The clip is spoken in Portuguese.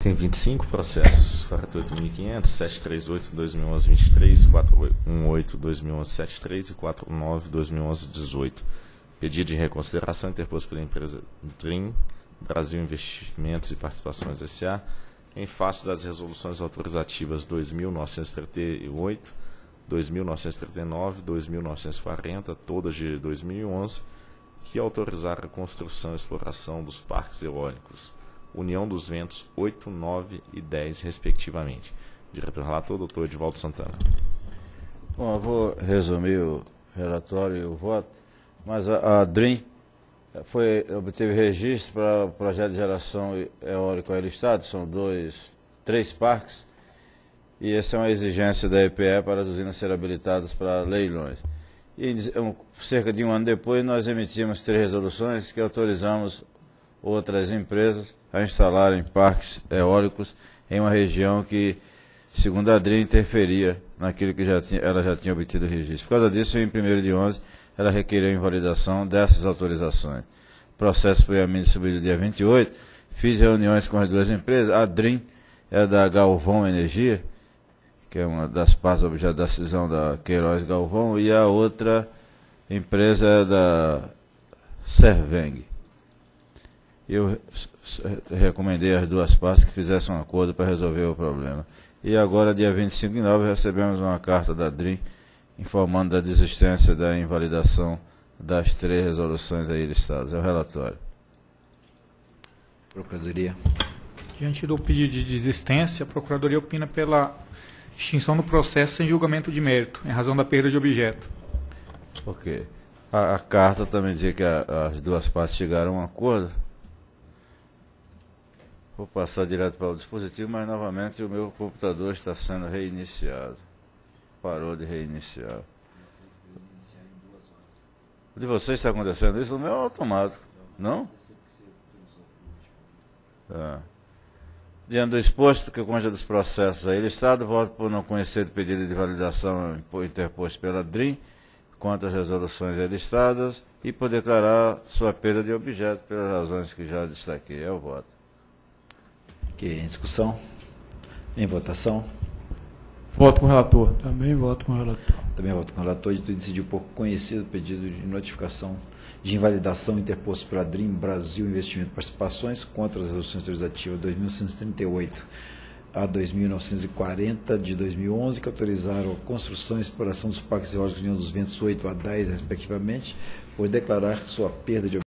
Tem 25 processos, 48.500, 738, 2011, 23, 418, 2011, 73 e 49, 2011, 18. Pedido de reconsideração interposto pela empresa Dream Brasil Investimentos e Participações S.A., em face das resoluções autorizativas 2.938, 2.939, 2.940, todas de 2011, que autorizaram a construção e exploração dos parques eólicos União dos Ventos 8, 9 e 10, respectivamente. Diretor relator, doutor Edivaldo Santana. Bom, eu vou resumir o relatório e o voto, mas a Dream obteve registro para o projeto de geração eólica ao Estado, são três parques, e essa é uma exigência da EPE para as usinas serem habilitadas para leilões. E cerca de um ano depois nós emitimos 3 resoluções que autorizamos outras empresas a instalarem parques eólicos em uma região que, segundo a Dream, interferia naquilo que ela já tinha obtido registro. Por causa disso, em 1º de 11, ela requeriu a invalidação dessas autorizações. O processo foi a mim distribuído dia 28, fiz reuniões com as 2 empresas. A Dream é da Galvão Energia, que é uma das partes objeto da cisão da Queiroz Galvão, e a outra empresa é da Serveng. Eu recomendei às 2 partes que fizessem um acordo para resolver o problema. E agora, dia 25 de novembro, recebemos uma carta da Dream informando da desistência da invalidação das 3 resoluções aí listadas. É o relatório. Procuradoria. Diante do pedido de desistência, a Procuradoria opina pela extinção do processo sem julgamento de mérito, em razão da perda de objeto. Ok. A carta também dizia que as 2 partes chegaram a um acordo. Vou passar direto para o dispositivo, mas novamente o meu computador está sendo reiniciado. Parou de reiniciar. O de vocês está acontecendo isso? No meu é automático, não? Diante do exposto, que consta dos processos aí listados, voto por não conhecer do pedido de validação interposto pela Dream quanto às resoluções aí listadas e por declarar sua perda de objeto pelas razões que já destaquei. É o voto. Ok, em discussão. Em votação. Voto com o relator. Também voto com o relator. Também voto com o relator. De decidir por conhecido o pedido de notificação de invalidação interposto pela Dream Brasil Investimento e Participações contra as resoluções autorizativas 2.938 a 2.940 de 2011, que autorizaram a construção e exploração dos parques eólicos União dos Ventos 8 a 10, respectivamente, por declarar sua perda de